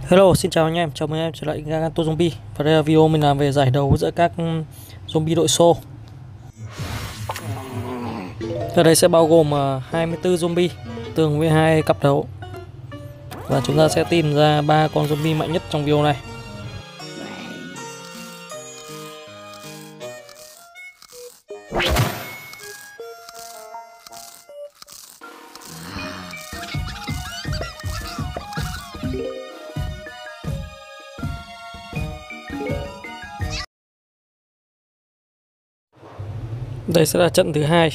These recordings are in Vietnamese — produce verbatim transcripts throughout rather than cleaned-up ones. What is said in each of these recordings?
Hello, xin chào anh em, chào mừng em trở lại Gagato Zombie. Và đây là video mình làm về giải đấu giữa các zombie đội xô. Ở đây sẽ bao gồm hai mươi tư zombie tương với hai cặp đấu. Và chúng ta sẽ tìm ra ba con zombie mạnh nhất trong video này. Đây sẽ là trận thứ hai.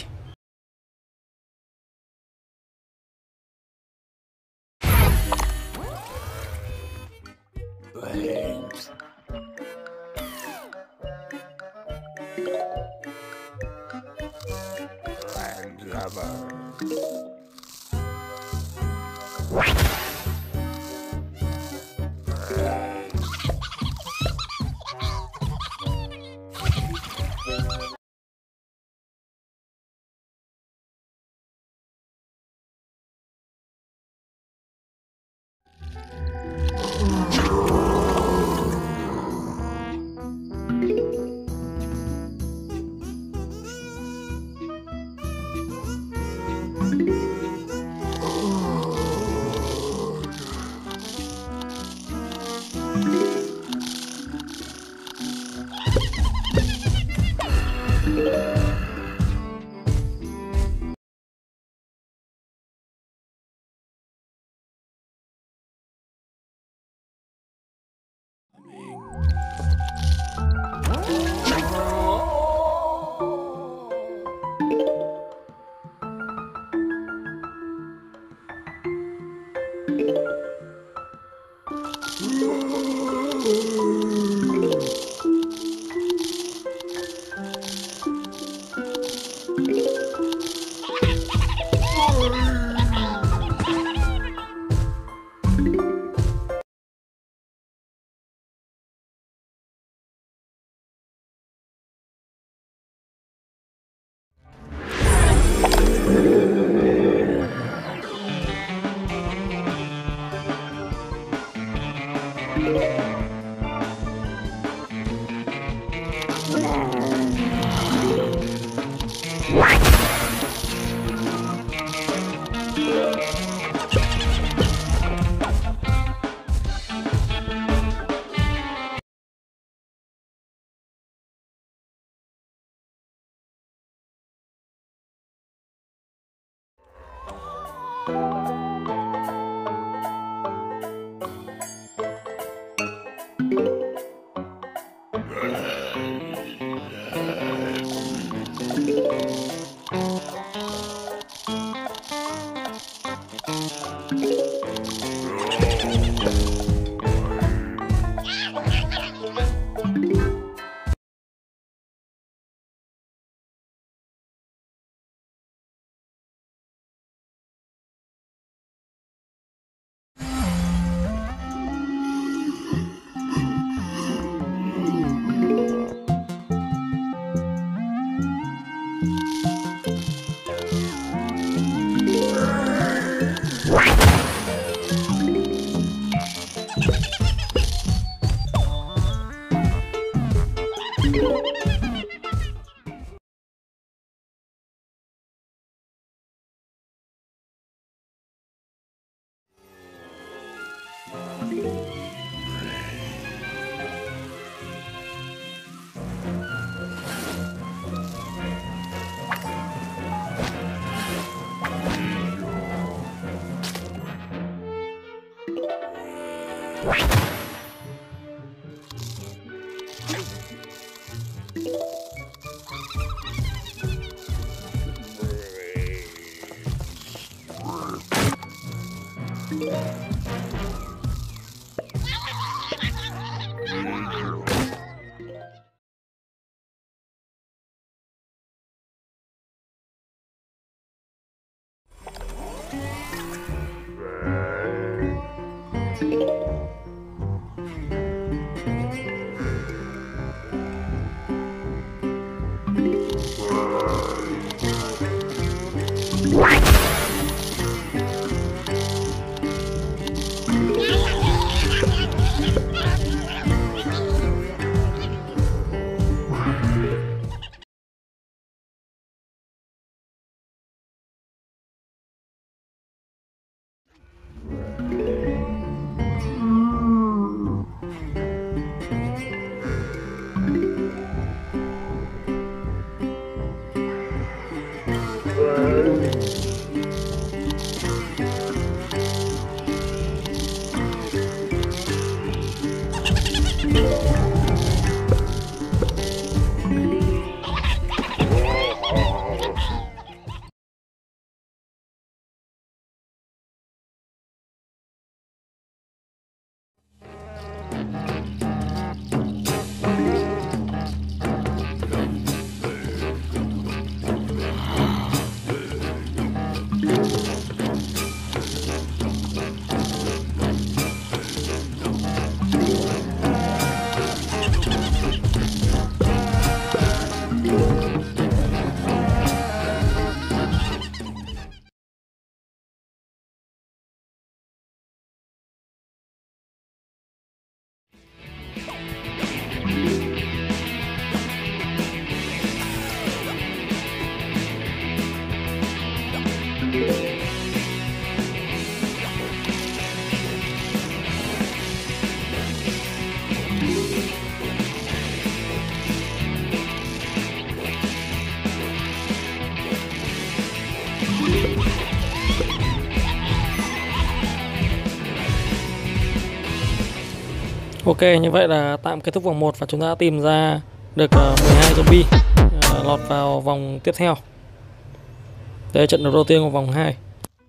Ok, như vậy là tạm kết thúc vòng một và chúng ta đã tìm ra được uh, mười hai zombie uh, lọt vào vòng tiếp theo. Đây là trận đấu đầu tiên của vòng hai.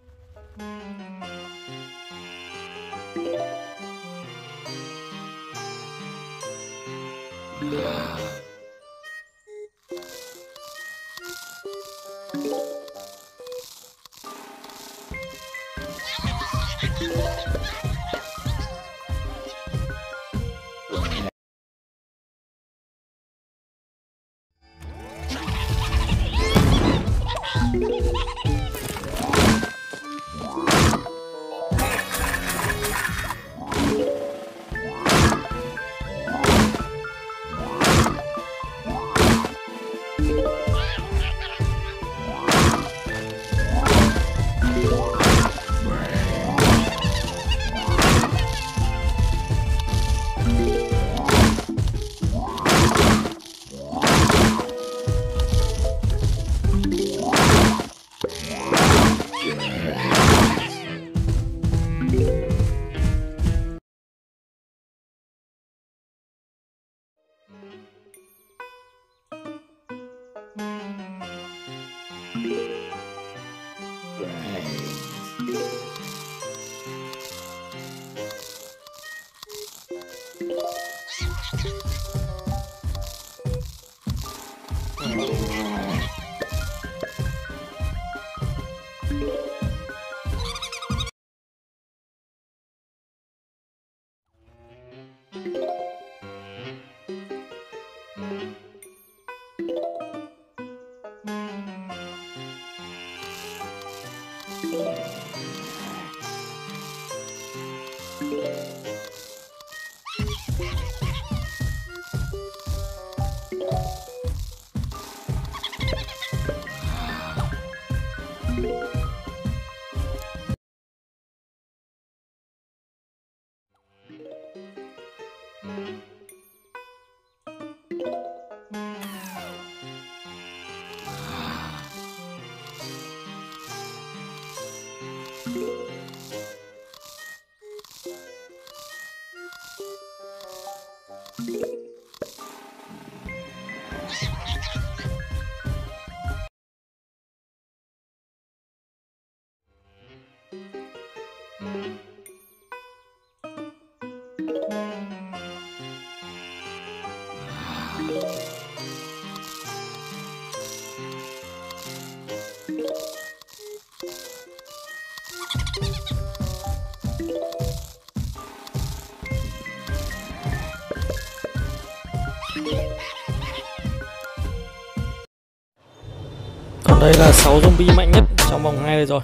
Còn đây là sáu zombie mạnh nhất trong vòng hai rồi.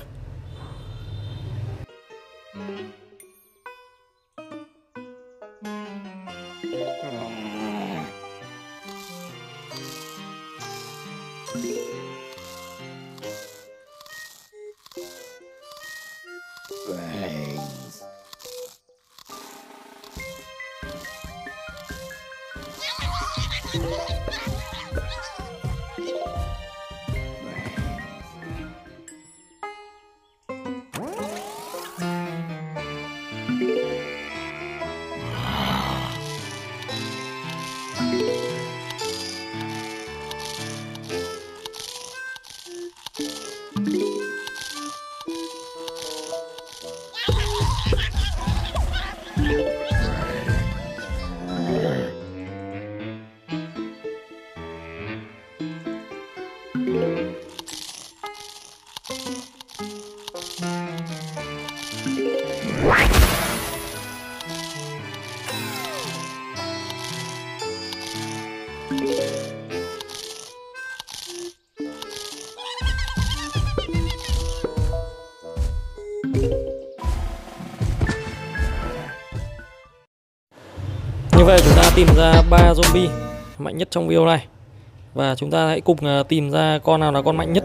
Như vậy chúng ta tìm ra ba zombie mạnh nhất trong video này. Và chúng ta hãy cùng tìm ra con nào là con mạnh nhất.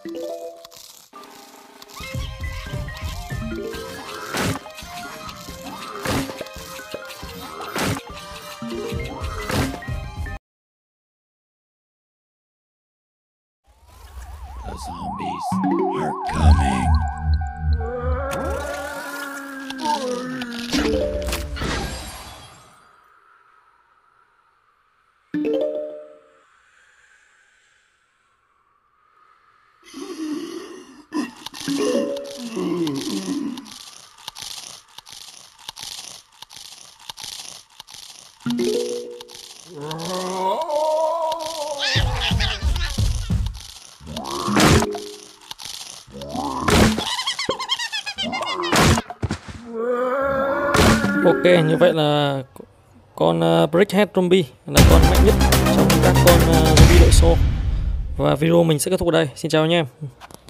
The zombies are coming. Ok, như vậy là con uh, Brickhead Zombie là con mạnh nhất trong các con uh, zombie đội xô. Và video mình sẽ kết thúc ở đây. Xin chào anh em.